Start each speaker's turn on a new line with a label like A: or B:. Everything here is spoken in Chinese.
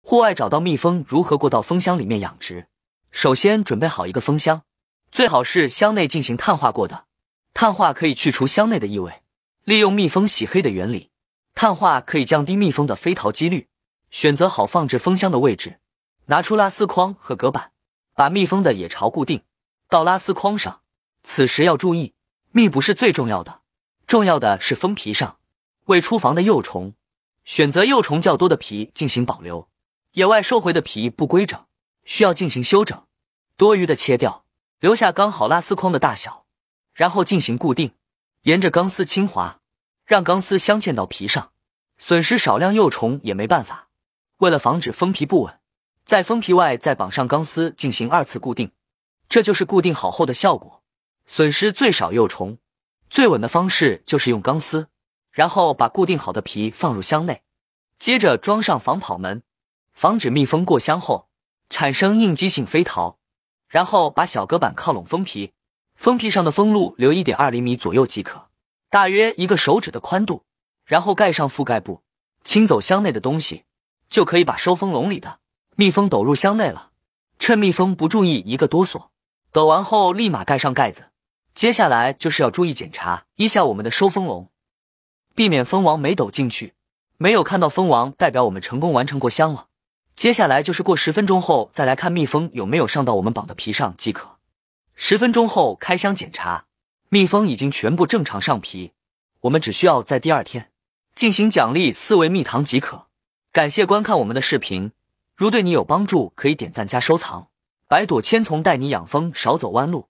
A: 户外找到蜜蜂如何过到蜂箱里面养殖？首先准备好一个蜂箱，最好是箱内进行碳化过的，碳化可以去除箱内的异味。利用蜜蜂洗黑的原理，碳化可以降低蜜蜂的飞逃几率。选择好放置蜂箱的位置，拿出拉丝筐和隔板，把蜜蜂的野巢固定到拉丝筐上。此时要注意，蜜不是最重要的，重要的是蜂皮上未出房的幼虫，选择幼虫较多的皮进行保留。野外收回的皮不规整，需要进行修整，多余的切掉，留下刚好拉丝筐的大小，然后进行固定。沿着钢丝轻滑，让钢丝镶嵌到皮上，损失少量幼虫也没办法。为了防止蜂皮不稳，在蜂皮外再绑上钢丝进行2次固定，这就是固定好后的效果，损失最少幼虫。最稳的方式就是用钢丝，然后把固定好的皮放入箱内，接着装上防跑门，防止蜜蜂过箱后产生应激性飞逃。然后把小隔板靠拢蜂皮，蜂皮上的蜂路留 1.2 厘米左右即可，大约1个手指的宽度，然后盖上覆盖布，清走箱内的东西，就可以把收蜂笼里的蜜蜂抖入箱内了。趁蜜蜂不注意一个哆嗦，抖完后立马盖上盖子。接下来就是要注意检查一下我们的收蜂笼，避免蜂王没抖进去，没有看到蜂王代表我们成功完成过箱了。接下来就是过10分钟后再来看蜜蜂有没有上到我们绑的皮上即可。10分钟后开箱检查，蜜蜂已经全部正常上皮，我们只需要在第2天进行奖励4味蜜糖即可。感谢观看我们的视频，如对你有帮助可以点赞加收藏。百朵千丛带你养蜂少走弯路。